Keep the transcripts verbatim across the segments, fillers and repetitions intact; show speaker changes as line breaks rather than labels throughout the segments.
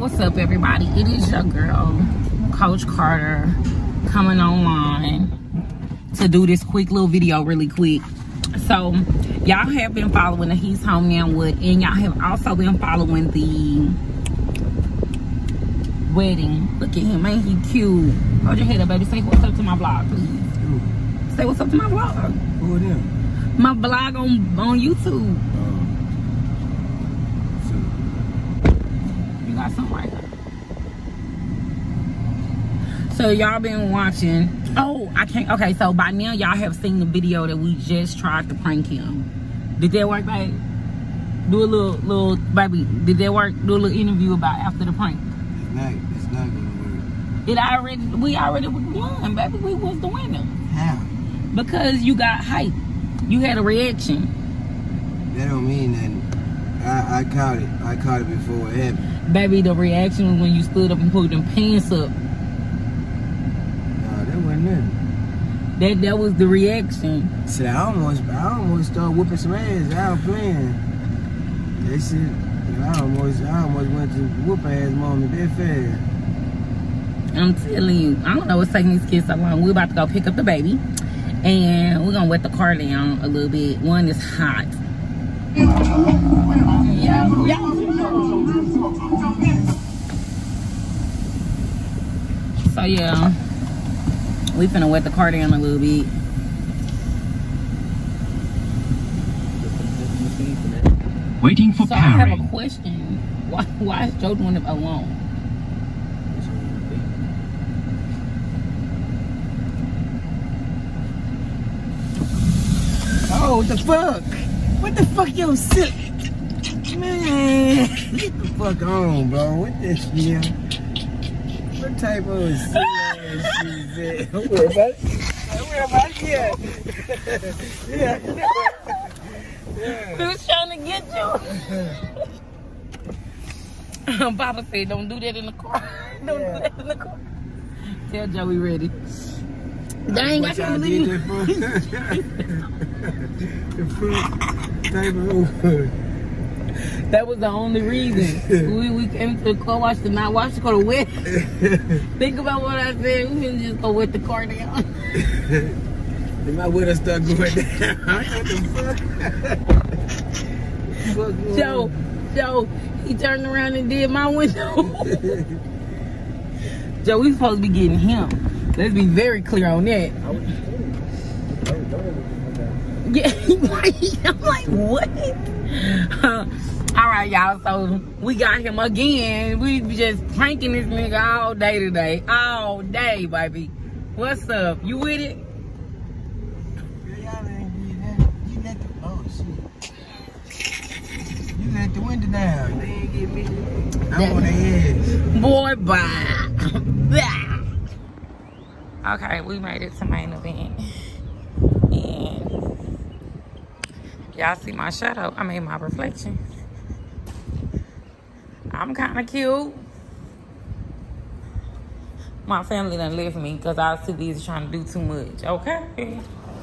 What's up, everybody? It is your girl, Coach Carter, coming online to do this quick little video really quick. So y'all have been following the He's Home Now What, and y'all have also been following the wedding. Look at him, ain't he cute? Hold your head up, baby. Say what's up to my vlog, please. Ooh. Say what's up to my vlog.
Who are them?
My vlog on, on YouTube. You got something right. So y'all been watching. Oh, I can't. Okay, so by now y'all have seen the video that we just tried to prank him. Did that work, babe? Do a little, little, baby. Did that work? Do a little interview about after the prank.
It's not. It's not gonna work.
It already. We already won, baby. We was the winner.
How?
Because you got hype. You had a reaction.
That don't mean nothing. I, I caught it. I caught it before it happened.
Baby, the reaction was when you stood up and pulled them pants up.
No, that wasn't nothing.
That that was the reaction.
See, I almost, I almost started whooping some ass. I was playing. That shit, I almost, I almost went to whoop ass moment that fast.
I'm telling you, I don't know what's taking these kids so long. We're about to go pick up the baby, and we're gonna wet the car down a little bit. One is hot. Yeah, yeah. So yeah, we finna wet the car down a little bit.
Waiting for
so
powering.
I have a question. Why, why is Joe doing it alone?
Oh, what the fuck? What the fuck, yo, silly? Man, get the fuck on, bro. What this shit? What type of silly ass shit is that? Don't worry about it. Don't worry about it. Yeah. Yeah.
We was trying to get you. Papa said, don't do that in the car. Don't
Yeah.
do that in the car. Tell Joe we ready. Dang, I
What
can't
y'all
believe
did
it.
that for? The fruit type of.
That was the only reason. we, we came to the car wash to not wash the car to wet. Think about what I said. We can just go wet the car down.
Then my window start going down. What the fuck? Fuck
Joe, Joe, he turned around and did my window. Joe, we supposed to be getting him. Let's be very clear on that. Yeah, I'm like, what? Uh, all right, y'all. So we got him again. We just pranking this nigga all day today, all day, baby. What's up? You with it?
You let the oh shit. You let the window down. They ain't get me. I'm on their ass.
Boy, bye. Bye. Okay, we made it to main event. And y'all see my shadow. I mean my reflection. I'm kind of cute. My family done left me because I was too busy trying to do too much. Okay.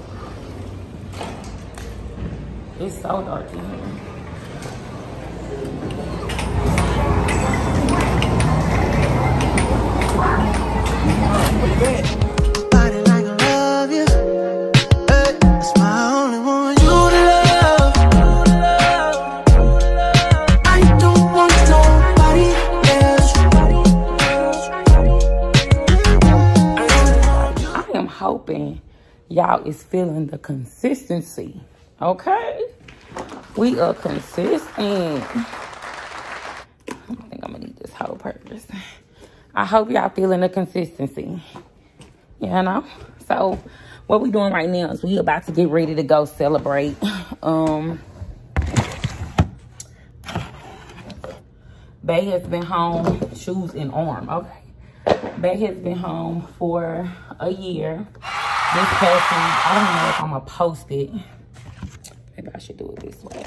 It's so dark in here.
Body like I love you. Hey, that's my only one. You to love. I don't want nobody else.
I am hoping y'all is feeling the consistency. Okay? We are consistent. I think I'm gonna need this whole purpose. I hope y'all feeling the consistency. You know? So what we doing right now is we about to get ready to go celebrate. Um Bay has been home, shoes and arm, okay. Bay has been home for a year. This person, I don't know if I'm gonna post it. Maybe I should do it this way.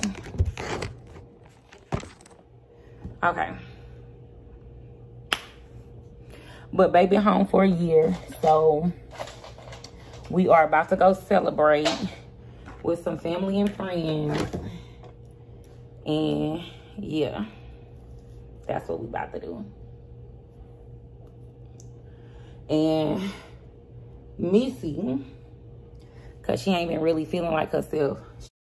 Okay. But baby home for a year, so we are about to go celebrate with some family and friends. And yeah, that's what we about to do. And Missy, because she ain't been really feeling like herself.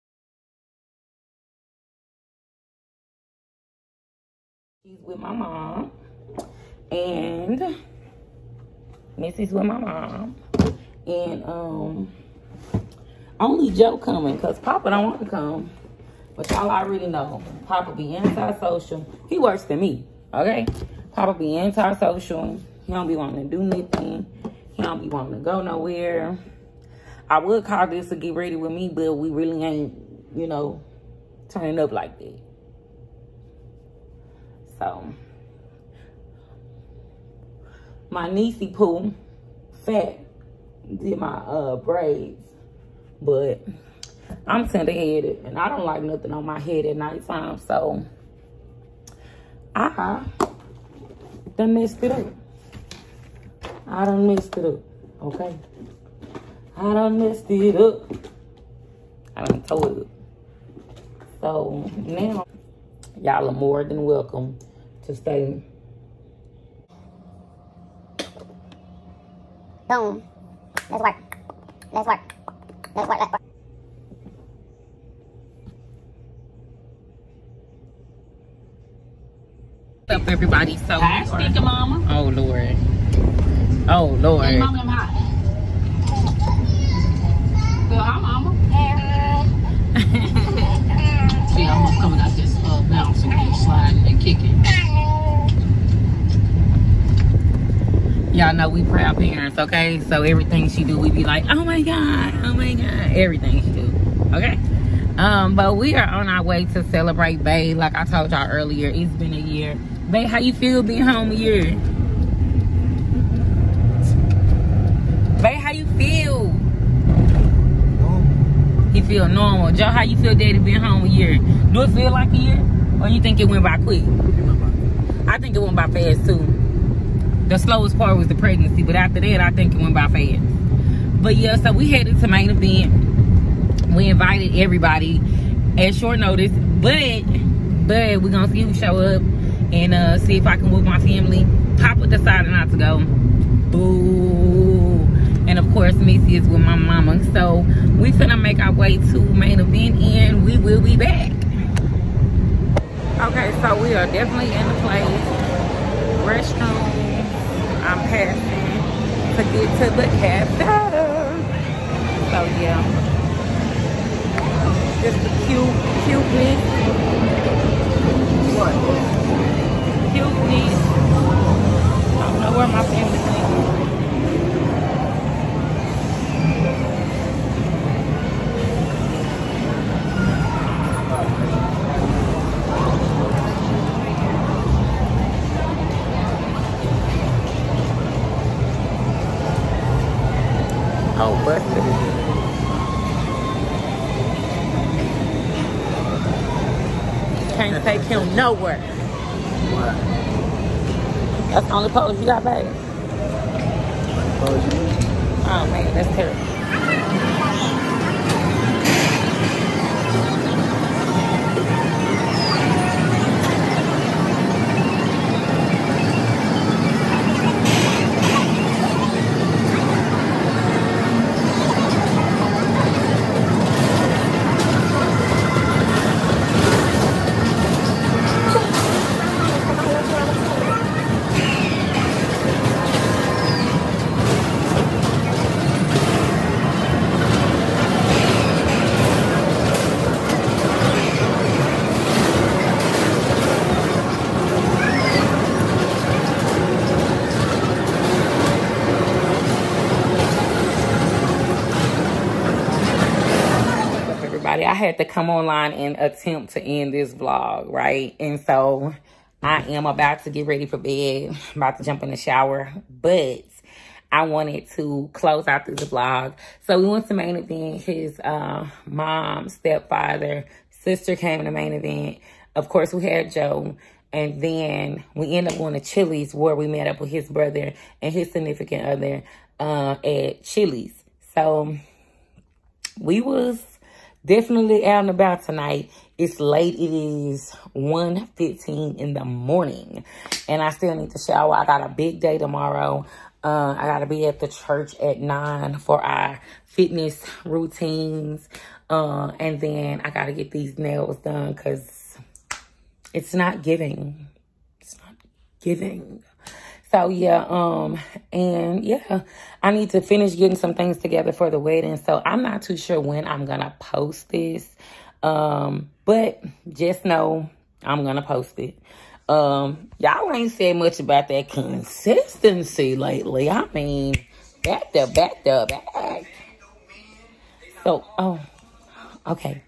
She's with my mom. And Missy's with my mom. And um, only Joe coming because Papa don't want to come. But y'all already know. Papa be anti-social. He worse than me, okay? Papa be anti-social. He don't be wanting to do nothing. He don't be wanting to go nowhere. I would call this to get ready with me, but we really ain't, you know, turning up like that. So, my niecey Pooh, Fat, did my uh, braids, but I'm tender-headed, and I don't like nothing on my head at nighttime, so I done messed it up. I done messed it up, okay? I done messed it up. I done tore it up. So now, y'all are more than welcome to stay.
Boom. Let's work. Let's work. Let's work. Let's work.
What's up, everybody? So,
Hi, speaker mama.
Oh Lord. Oh Lord.
Hey, mama, I'm hot. Well, hi, mama. See, I'm almost coming out this uh, bounce and keep sliding and kicking.
Y'all know we proud parents, okay? So everything she do, we be like, oh my God, oh my God. Everything she do, okay? Um, but we are on our way to celebrate Bae. Like I told y'all earlier, it's been a year. Bae, how you feel being home a year? Bae, how you feel?
Normal.
You feel normal. Joe, how you feel daddy being home a year? Do it feel like a year? Or you think it went by quick? I think it went by fast too. The slowest part was the pregnancy, but after that, I think it went by fast. But yeah, so we headed to main event. We invited everybody at short notice, but but we're gonna see who show up and uh, see if I can whoop my family. Papa decided not to go. Boo. And of course, Missy is with my mama. So we finna make our way to main event and we will be back. Okay, so we are definitely in the place. Restroom. I'm passing to get to the cafe. So yeah, just a cute, cuteness. What? Cuteness. I don't know where my family's at. Oh, busted. Can't take him nowhere.
What?
That's the only pose you got, babe.
Oh,
Oh man, that's terrible. I had to come online and attempt to end this vlog, right? And so I am about to get ready for bed. I'm about to jump in the shower, but I wanted to close out this vlog. So we went to main event. His uh, mom, stepfather, sister came to the main event. Of course, we had Joe. And then we ended up going to Chili's where we met up with his brother and his significant other uh, at Chili's. So we was definitely out and about tonight. It's late. It is one fifteen in the morning. And I still need to shower. I got a big day tomorrow. Uh, I got to be at the church at nine for our fitness routines. Uh, and then I got to get these nails done because it's not giving. It's not giving. So, yeah, um, and, yeah, I need to finish getting some things together for the wedding. So, I'm not too sure when I'm going to post this. Um, but just know I'm going to post it. Um, y'all ain't said much about that consistency lately. I mean, back to back to back. So, oh, okay.